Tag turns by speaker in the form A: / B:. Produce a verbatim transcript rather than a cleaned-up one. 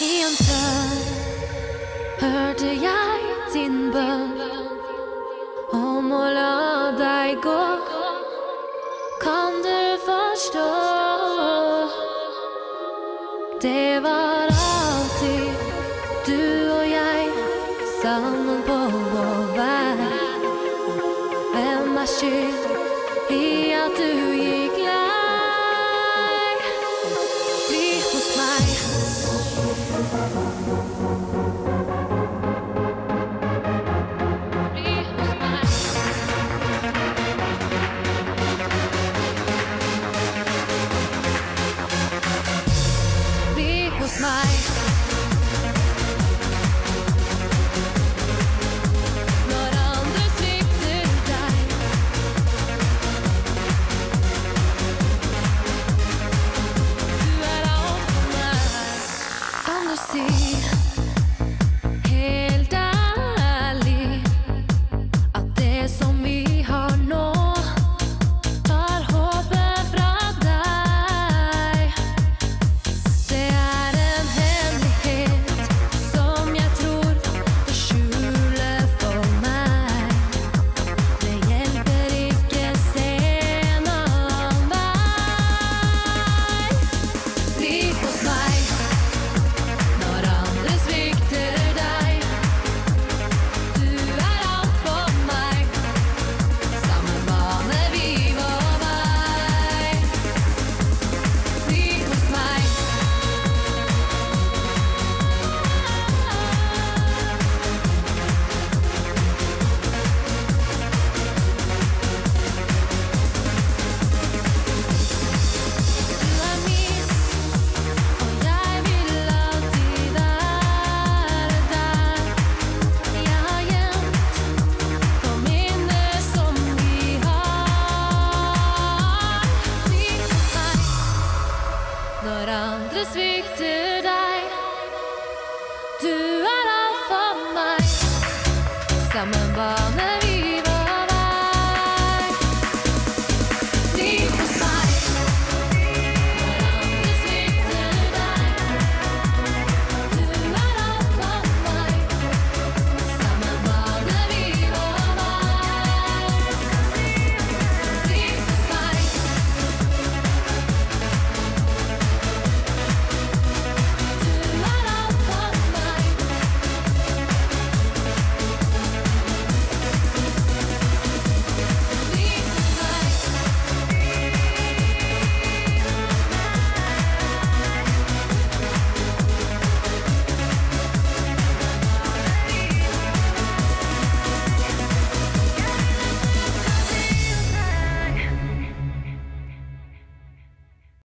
A: I en drøm hørte jeg din bønn om å la deg gå. Kan du forstå? Det var alltid du og jeg sammen på vår vei. Hvem er skyld i at du gikk lei? Bli hos meg. Bli hos meg. Bli hos meg. Når andre svikter deg, du er alt for meg. Kan du si helt ærlig at det som vi har nå, tar håpet fra deg? Det er en hemmelighet som jeg tror du skjuler for meg. Det hjelper ikke, se en annen vei. Bli hos meg. Når andre svikter deg, du er alt for meg. Sammen baner vi vår vei. Bli hos meg. Du er min, og jeg vil alltid være der. Jeg har gjemt på minner som vi har. Bli hos meg. Når andre svikter deg, du